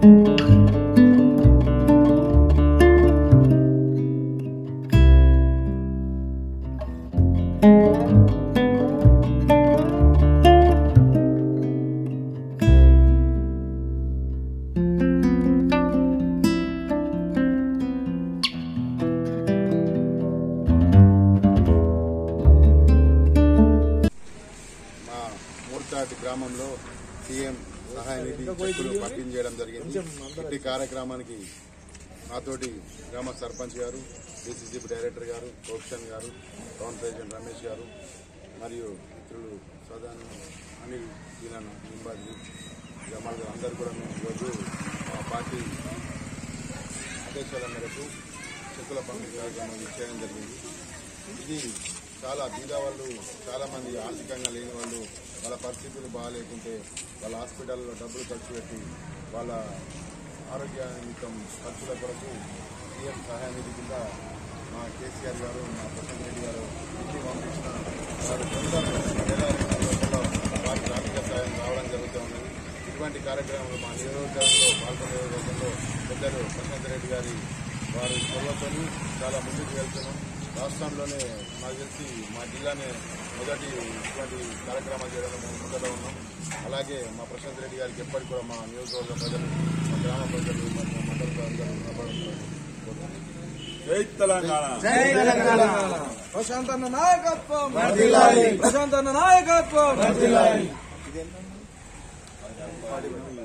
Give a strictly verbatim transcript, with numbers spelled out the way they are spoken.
గ్రామంలో సీఎం సహాయ నిధి చెక్కులు పంపిణీ చేయడం జరిగింది. ఈ కార్యక్రమానికి నాతోటి గ్రామ సర్పంచ్ గారు, డీసీసీ డైరెక్టర్ గారు, కోప్షన్ గారు, టౌన్ ప్రెసిడెంట్ రమేష్ గారు మరియు మిత్రులు సదాన్ అనిల్ జీలన్ నింబాజీ జమాల్ గారు అందరూ కూడా మేము ఈరోజు మా పార్టీ ఆదేశాల మేరకు చెక్కుల పంపిణీ కార్యక్రమం చేయడం జరిగింది. ఇది చాలా బీద వాళ్ళు, చాలామంది ఆర్థికంగా లేని వాళ్ళు, వాళ్ళ పరిస్థితులు బాగాలేకుంటే వాళ్ళ హాస్పిటల్లో డబ్బులు ఖర్చు పెట్టి వాళ్ళ ఆరోగ్య నిమిత్తం ఖర్చుల కొరకు సీఎం సహాయ నిధి కింద మా కేసీఆర్ గారు, మా ప్రశాంత్ రెడ్డి గారు ఇంటికి పంపించిన వారు కొంత వారికి ఆర్థిక సాయం రావడం జరుగుతూ ఉన్నది. ఇటువంటి కార్యక్రమాలు మా నియోజకవర్గంలో పాల్గొనే నియోజకవర్గంలో పెద్దలు ప్రశాంత్ రెడ్డి గారి వారి చొరవతో చాలా ముందుకు వెళ్తున్నాం. రాష్ట్రంలోనే నాకు తెలిసి మా జిల్లానే మొదటి ఇటువంటి కార్యక్రమాలు చేయడంలో మేము ముందులో ఉన్నాం. అలాగే మా ప్రశాంత్ రెడ్డి గారికి ఎప్పటికి కూడా మా నియోజకవర్గ ప్రజలు, మా గ్రామ ప్రజలు, మరియు మా మండల ప్రజలు నిలబడుతున్నారు. జై తెలంగాణ, జై తెలంగాణ. ప్రశాంతన్న నాయకత్వం వర్ధిల్లాలి, ప్రశాంతన్న నాయకత్వం వర్ధిల్లాలి.